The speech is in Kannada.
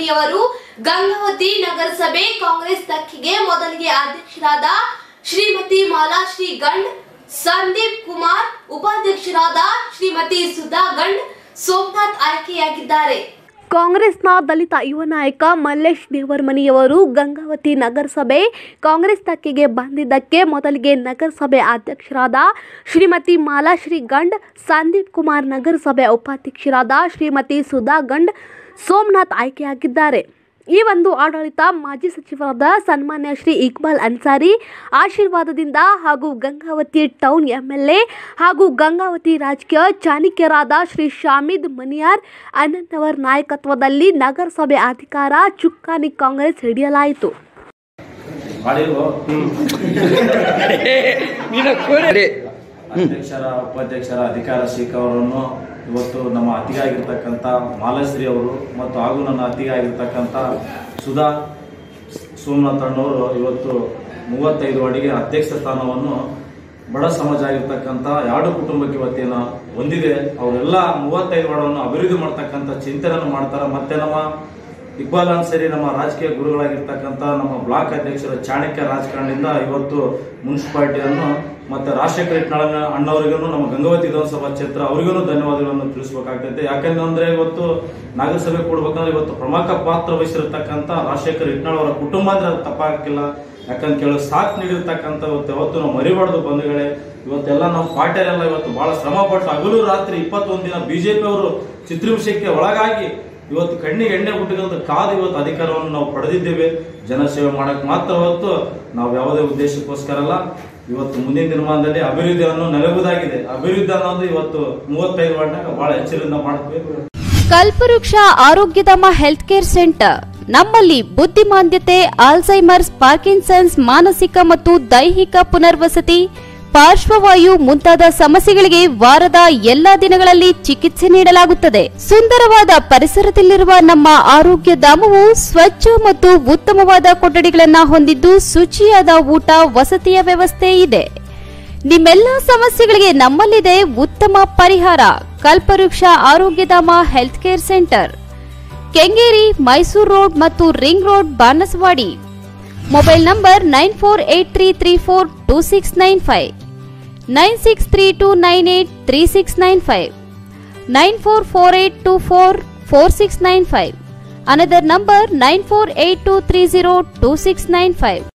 ಮನಿಯವರು ಗಂಗಾವತಿ ನಗರಸಭೆ ಕಾಂಗ್ರೆಸ್ ತಕ್ಕಿಗೆ ಮೊದಲಿಗೆ ಅಧ್ಯಕ್ಷರಾದ ಶ್ರೀಮತಿ ಮಾಲಾಶ್ರೀ ಗಂಡ್, ಸಂದೀಪ್ ಕುಮಾರ್ ಉಪಾಧ್ಯಕ್ಷರಾದ ಶ್ರೀಮತಿ ಸುಧಾ ಗಂಡ್, ಸೋಮನಾಥ್ ಆಯ್ಕೆಯಾಗಿದ್ದಾರೆ. ಕಾಂಗ್ರೆಸ್ನ ದಲಿತ ಯುವ ನಾಯಕ ಮಲ್ಲೇಶ್ ದೇವರಮನಿಯವರು ಗಂಗಾವತಿ ನಗರಸಭೆ ಕಾಂಗ್ರೆಸ್ ತಕ್ಕಿಗೆ ಬಂದಿದ್ದಕ್ಕೆ ಮೊದಲಿಗೆ ನಗರಸಭೆ ಅಧ್ಯಕ್ಷರಾದ ಶ್ರೀಮತಿ ಮಾಲಾಶ್ರೀ ಗಂಡ್, ಸಂದೀಪ್ ಕುಮಾರ್ ನಗರಸಭೆ ಉಪಾಧ್ಯಕ್ಷರಾದ ಶ್ರೀಮತಿ ಸುಧಾ ಗಂಡ್, ಸೋಮನಾಥ್ ಆಯ್ಕೆಯಾಗಿದ್ದಾರೆ. ಈ ಒಂದು ಆಡಳಿತ ಮಾಜಿ ಸಚಿವರಾದ ಸನ್ಮಾನ್ಯ ಶ್ರೀ ಇಕ್ಬಾಲ್ ಅನ್ಸಾರಿ ಆಶೀರ್ವಾದದಿಂದ ಹಾಗೂ ಗಂಗಾವತಿ ಟೌನ್ ಎಂಎಲ್ಎ ಹಾಗೂ ಗಂಗಾವತಿ ರಾಜಕೀಯ ಚಾಣಕ್ಯರಾದ ಶ್ರೀ ಶಾಮಿದ್ ಮನಿಯಾರ್ ಅಣ್ಣನವರ ನಾಯಕತ್ವದಲ್ಲಿ ನಗರಸಭೆ ಅಧಿಕಾರ ಚುಕ್ಕಾಣಿ ಕಾಂಗ್ರೆಸ್ ಹಿಡಿಯಲಾಯಿತು. ಅಧ್ಯಕ್ಷರ ಉಪಾಧ್ಯಕ್ಷರ ಅಧಿಕಾರ ಸ್ವೀಕಾರವನ್ನು ಇವತ್ತು ನಮ್ಮ ಅತಿಗೆ ಆಗಿರ್ತಕ್ಕಂಥ ಮಾಲಾಶ್ರೀ ಅವರು ಮತ್ತು ಹಾಗೂ ನನ್ನ ಅತಿಗೆ ಆಗಿರ್ತಕ್ಕಂಥ ಸುಧಾ ಸೋಮನಾಥ್ ಅಣ್ಣವರು ಇವತ್ತು 35 ವಾರ್ಡಿಗೆ ಅಧ್ಯಕ್ಷ ಸ್ಥಾನವನ್ನು ಬಡ ಸಮಾಜ ಆಗಿರ್ತಕ್ಕಂಥ ಎರಡು ಕುಟುಂಬಕ್ಕೆ ಇವತ್ತೇನು ಹೊಂದಿದೆ. ಅವರೆಲ್ಲ 35 ವಾರ್ಡನ್ನು ಅಭಿವೃದ್ಧಿ ಮಾಡ್ತಕ್ಕಂಥ ಚಿಂತನೆಯನ್ನು ಮಾಡ್ತಾರೆ. ಮತ್ತೆ ನಮ್ಮ ಇಕ್ಬಾಲ್ ಅನ್ಸರಿ ನಮ್ಮ ರಾಜಕೀಯ ಗುರುಗಳಾಗಿರ್ತಕ್ಕಂಥ ನಮ್ಮ ಬ್ಲಾಕ್ ಅಧ್ಯಕ್ಷರ ಚಾಣಕ್ಯ ರಾಜಕಾರಣದಿಂದ ಇವತ್ತು ಮುನ್ಸಿಪಾಲಿಟಿಯನ್ನು ಮತ್ತೆ ರಾಜಶೇಖರ ಇಟ್ನಾಳ ಅಣ್ಣವರಿಗೂ ನಮ್ಮ ಗಂಗಾವತಿ ವಿಧಾನಸಭಾ ಕ್ಷೇತ್ರ ಅವರಿಗೂ ಧನ್ಯವಾದಗಳನ್ನು ತಿಳಿಸಬೇಕಾಗ್ತೈತೆ. ಯಾಕಂದ್ರೆ ಇವತ್ತು ನಗರಸಭೆ ಕೊಡ್ಬೇಕಂದ್ರೆ ಇವತ್ತು ಪ್ರಮುಖ ಪಾತ್ರ ವಹಿಸಿರ್ತಕ್ಕಂಥ ರಾಜಶೇಖರ ಇಟ್ನಾಳ್ ಅವರ ಕುಟುಂಬ ಅಂದ್ರೆ ಅದು ತಪ್ಪಾಗಿಲ್ಲ. ಯಾಕಂತ ಕೇಳಿ ಸಾಥ್ ನೀಡಿರ್ತಕ್ಕಂಥ ಯಾವತ್ತು ನಾವು ಮರಿಬಾರ್ದು ಬಂಧುಗಳೇ. ಇವತ್ತೆಲ್ಲ ನಮ್ಮ ಪಾರ್ಟಿಯರೆಲ್ಲ ಇವತ್ತು ಬಹಳ ಶ್ರಮ ಪಟ್ಟು ಹಗಲು ರಾತ್ರಿ 21 ದಿನ ಬಿಜೆಪಿ ಅವರು ಚಿತ್ರಹಿಂಸೆಗೆ ಒಳಗಾಗಿ ಇವತ್ತು ಕಣ್ಣಿಗೆ ಎಣ್ಣೆ ಬಿಟ್ಟಿದಂತ ಕಾದು ಇವತ್ತು ಅಧಿಕಾರವನ್ನು ನಾವು ಪಡೆದಿದ್ದೇವೆ. ಜನಸೇವೆ ಮಾಡಕ್ ಮಾತ್ರ ಹೊತ್ತು ನಾವು ಯಾವುದೇ ಉದ್ದೇಶಕ್ಕೋಸ್ಕರ ಅಲ್ಲ. ಇವತ್ತು ಮುಂದಿನ ದಿನಮಾನದಲ್ಲಿ ಅಭಿವೃದ್ಧಿಯನ್ನು ನೆಲೆಗುವುದಾಗಿದೆ. ಅಭಿವೃದ್ಧಿ ಅನ್ನೋದು ಇವತ್ತು 35 ವಾರ್ಡ್ನಾಗ ಬಹಳ ಎಚ್ಚರದಿಂದ ಮಾಡಬೇಕು. ಕಲ್ಪವೃಕ್ಷ ಆರೋಗ್ಯಧಾಮ ಹೆಲ್ತ್ ಕೇರ್ ಸೆಂಟರ್ ನಮ್ಮಲ್ಲಿ ಬುದ್ಧಿಮಾಂದ್ಯತೆ, ಆಲ್ಝೈಮರ್ಸ್, ಪಾರ್ಕಿನ್ಸನ್ಸ್, ಮಾನಸಿಕ ಮತ್ತು ದೈಹಿಕ ಪುನರ್ವಸತಿ, ಪಾರ್ಶ್ವವಾಯು ಮುಂತಾದ ಸಮಸ್ಯೆಗಳಿಗೆ ವಾರದ ಎಲ್ಲಾ ದಿನಗಳಲ್ಲಿ ಚಿಕಿತ್ಸೆ ನೀಡಲಾಗುತ್ತದೆ. ಸುಂದರವಾದ ಪರಿಸರದಲ್ಲಿರುವ ನಮ್ಮ ಆರೋಗ್ಯ ಧಾಮವು ಸ್ವಚ್ಛ ಮತ್ತು ಉತ್ತಮವಾದ ಕೊಠಡಿಗಳನ್ನು ಹೊಂದಿದ್ದು ಶುಚಿಯಾದ ಊಟ ವಸತಿಯ ವ್ಯವಸ್ಥೆ ಇದೆ. ನಿಮ್ಮೆಲ್ಲ ಸಮಸ್ಯೆಗಳಿಗೆ ನಮ್ಮಲ್ಲಿದೆ ಉತ್ತಮ ಪರಿಹಾರ. Kalpavriksha Arogyadhama health care centre, Kengeri, Mysuru road ಮತ್ತು ring road, Banaswadi. Mobile number 9483342695, 9632983695, 9448244695. Another number 9482302695.